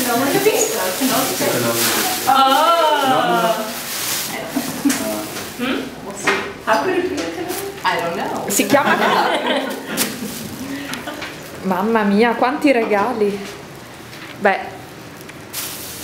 Non ho capito. How could it be a canoe? I don't know. Si chiama... Mamma mia, quanti regali! Beh,